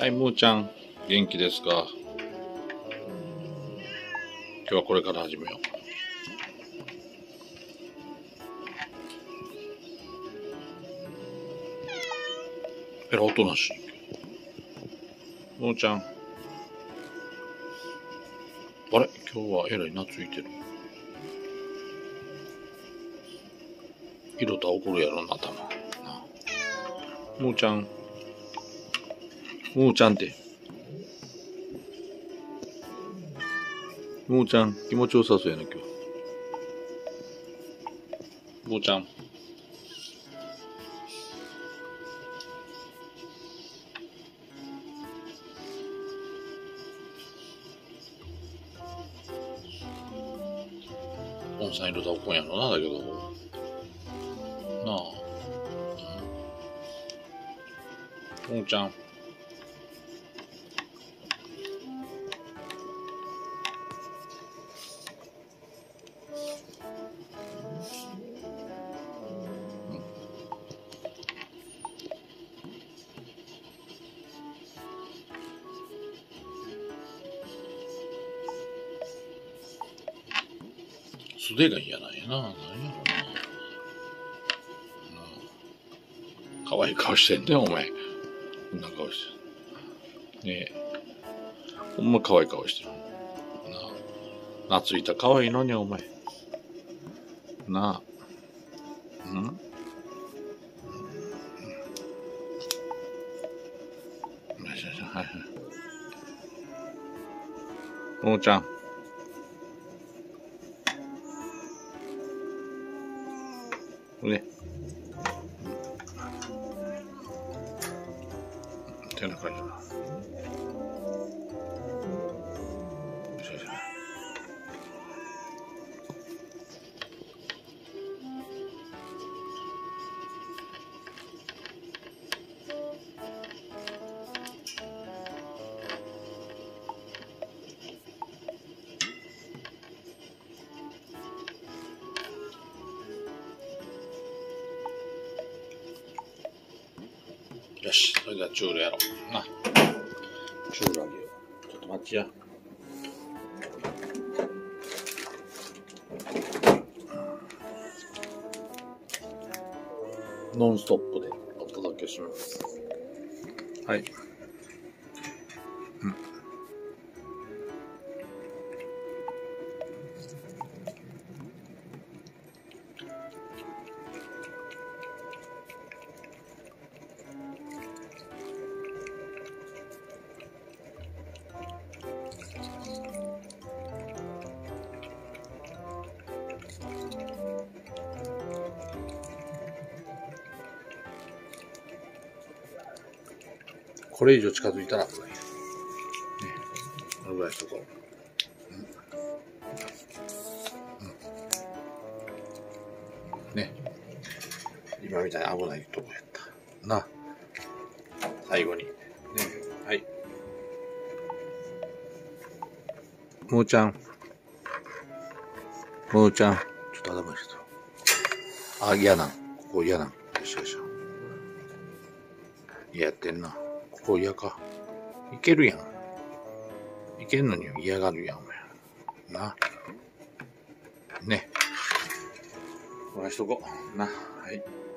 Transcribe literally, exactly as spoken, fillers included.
はい、むーちゃん、元気ですか？今日はこれから始めよう。えら、おとなしい。むーちゃん。あれ、今日はえらい懐いてる。色と怒るやろな、頭。なむーちゃん。むーちゃんって。むーちゃん、気持ちよさそうやな、今日。むーちゃん。ポンさん色と怒んやろな、だけど。なあ。むーちゃん。素手が嫌なんやな。何やろな。可愛い顔してんね、お前。こんな顔してる。ねえ。ほんま可愛い顔してる。なあ。懐いた可愛いのに、お前。なあ。ん？はいはい。もーちゃん。ね。手の感じだな。よし、それではチュールやろう。な。チュールあげよう。ちょっと待ちや。ノンストップでお届けします。はい。うん。これ以上近づいたら危ない。ね、このぐらいしとこう。うんうん、ね、今みたいに危ないとこやったな。最後にね、はい。むーちゃん、むーちゃん、ちょっと頭してた。あ、嫌なん。ここ嫌なん。よしよし。嫌やってんな。ここ嫌か。いけるやん。いけんのに嫌がるやん、お前。な。ね。こらしとこう。な。はい。